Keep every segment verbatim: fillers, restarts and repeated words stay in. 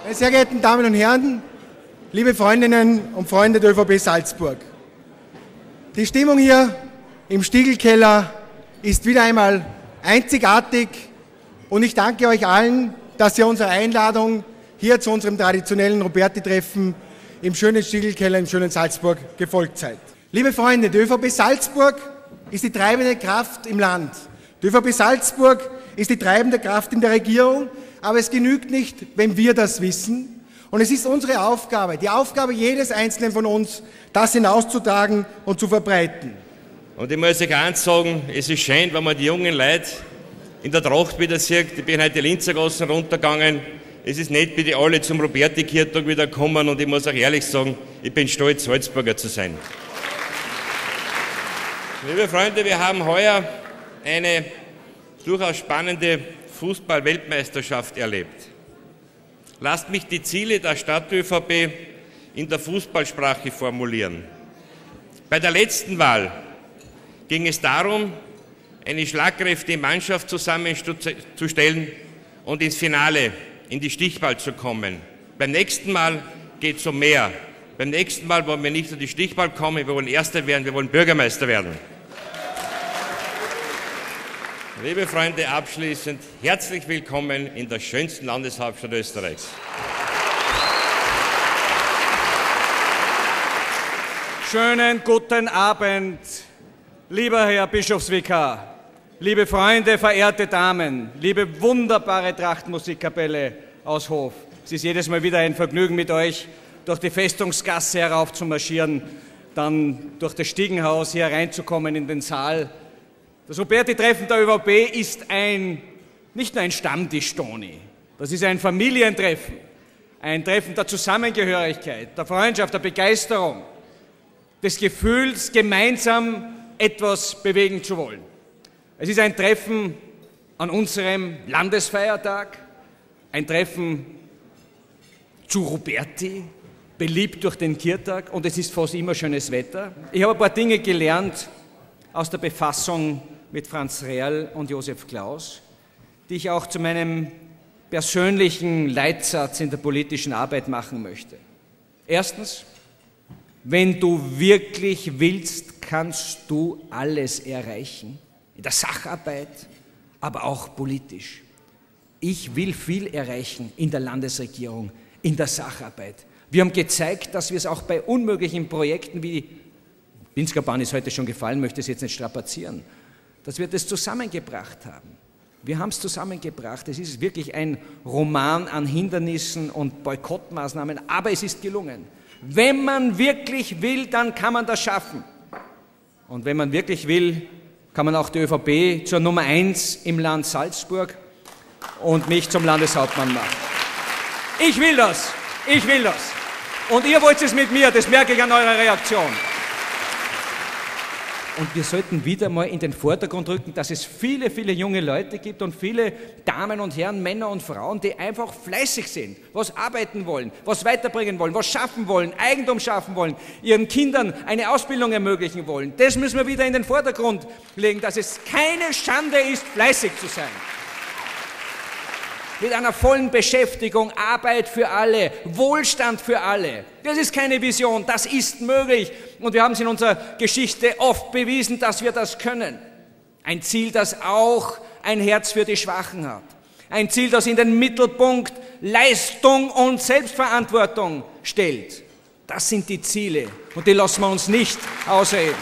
Meine sehr geehrten Damen und Herren, liebe Freundinnen und Freunde der ÖVP Salzburg. Die Stimmung hier im Stiegelkeller ist wieder einmal einzigartig und ich danke euch allen, dass ihr unserer Einladung hier zu unserem traditionellen Roberti-Treffen im schönen Stiegelkeller im schönen Salzburg gefolgt seid. Liebe Freunde, die ÖVP Salzburg ist die treibende Kraft im Land. Die ÖVP Salzburg ist die treibende Kraft in der Regierung, aber es genügt nicht, wenn wir das wissen. Und es ist unsere Aufgabe, die Aufgabe jedes Einzelnen von uns, das hinauszutragen und zu verbreiten. Und ich muss euch eins sagen, es ist schön, wenn man die jungen Leute in der Tracht wieder sieht. Ich bin heute die Linzergassen runtergegangen. Es ist nett, wie die alle zum Roberti-Kirchtag wieder kommen und ich muss auch ehrlich sagen, ich bin stolz, Salzburger zu sein. Liebe Freunde, wir haben heuer eine durchaus spannende Fußball-Weltmeisterschaft erlebt. Lasst mich die Ziele der Stadt-ÖVP in der Fußballsprache formulieren. Bei der letzten Wahl ging es darum, eine schlagkräftige Mannschaft zusammenzustellen und ins Finale, in die Stichwahl zu kommen. Beim nächsten Mal geht es um mehr. Beim nächsten Mal wollen wir nicht in die Stichwahl kommen, wir wollen Erster werden, wir wollen Bürgermeister werden. Liebe Freunde, abschließend herzlich willkommen in der schönsten Landeshauptstadt Österreichs. Schönen guten Abend, lieber Herr Bischofsvikar, liebe Freunde, verehrte Damen, liebe wunderbare Trachtmusikkapelle aus Hof. Es ist jedes Mal wieder ein Vergnügen mit euch, durch die Festungsgasse herauf zu marschieren, dann durch das Stiegenhaus hier reinzukommen in den Saal. Das Roberti-Treffen der ÖVP ist ein, nicht nur ein Stammtisch, Toni. Das ist ein Familientreffen, ein Treffen der Zusammengehörigkeit, der Freundschaft, der Begeisterung, des Gefühls, gemeinsam etwas bewegen zu wollen. Es ist ein Treffen an unserem Landesfeiertag, ein Treffen zu Roberti, beliebt durch den Kirchtag, und es ist fast immer schönes Wetter. Ich habe ein paar Dinge gelernt aus der Befassung mit Franz Rehrl und Josef Klaus, die ich auch zu meinem persönlichen Leitsatz in der politischen Arbeit machen möchte. Erstens, wenn du wirklich willst, kannst du alles erreichen, in der Sacharbeit, aber auch politisch. Ich will viel erreichen in der Landesregierung, in der Sacharbeit. Wir haben gezeigt, dass wir es auch bei unmöglichen Projekten wie Pinsker Bahn ist heute schon gefallen, möchte es jetzt nicht strapazieren, dass wir das zusammengebracht haben. Wir haben es zusammengebracht. Es ist wirklich ein Roman an Hindernissen und Boykottmaßnahmen, aber es ist gelungen. Wenn man wirklich will, dann kann man das schaffen. Und wenn man wirklich will, kann man auch die ÖVP zur Nummer eins im Land Salzburg und mich zum Landeshauptmann machen. Ich will das. Ich will das. Und ihr wollt es mit mir, das merke ich an eurer Reaktion. Und wir sollten wieder mal in den Vordergrund rücken, dass es viele, viele junge Leute gibt und viele Damen und Herren, Männer und Frauen, die einfach fleißig sind, was arbeiten wollen, was weiterbringen wollen, was schaffen wollen, Eigentum schaffen wollen, ihren Kindern eine Ausbildung ermöglichen wollen. Das müssen wir wieder in den Vordergrund legen, dass es keine Schande ist, fleißig zu sein. Mit einer vollen Beschäftigung, Arbeit für alle, Wohlstand für alle. Das ist keine Vision, das ist möglich. Und wir haben es in unserer Geschichte oft bewiesen, dass wir das können. Ein Ziel, das auch ein Herz für die Schwachen hat. Ein Ziel, das in den Mittelpunkt Leistung und Selbstverantwortung stellt. Das sind die Ziele und die lassen wir uns nicht ausreden.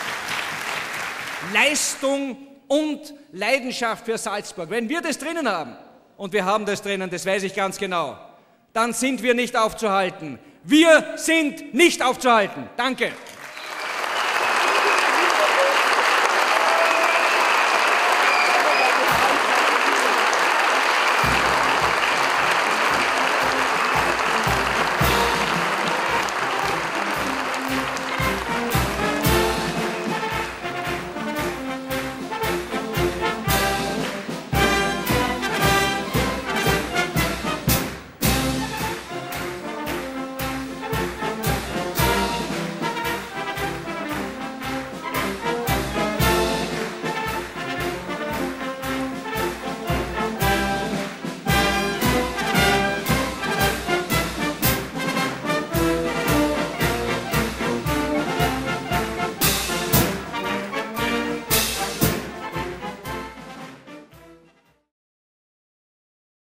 Leistung und Leidenschaft für Salzburg. Wenn wir das drinnen haben, und wir haben das drinnen, das weiß ich ganz genau, dann sind wir nicht aufzuhalten. Wir sind nicht aufzuhalten. Danke.